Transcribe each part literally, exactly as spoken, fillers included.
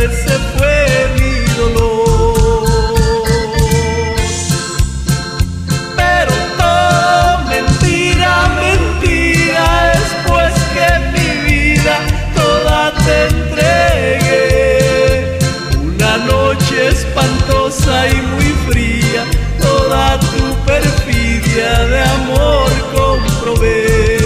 ese fue mi dolor. Pero todo mentira, mentira, después que mi vida toda te entregué. Una noche espantosa y muy fría, toda tu perfidia de amor comprobé.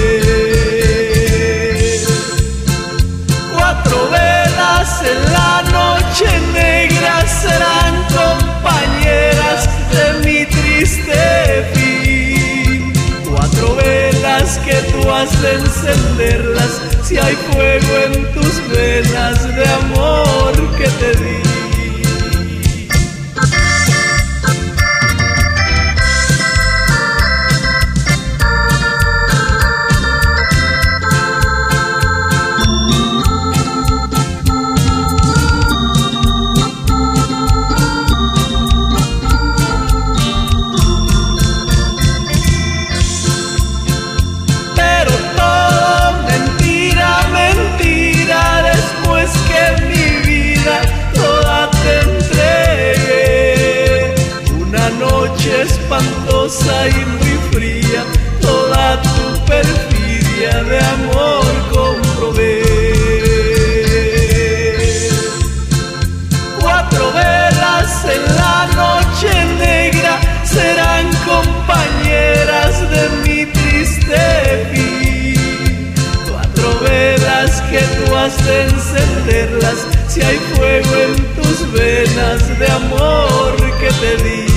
Cuatro velas en la noche negra serán compañeras de mi triste fin. Cuatro velas que tú has de encenderlas si hay fuego en tus venas de amor que te di. Espantosa y muy fría, toda tu perfidia de amor comprobé. Cuatro velas en la noche negra serán compañeras de mi triste fin. Cuatro velas que tú has de encenderlas si hay fuego en tus venas de amor que te di.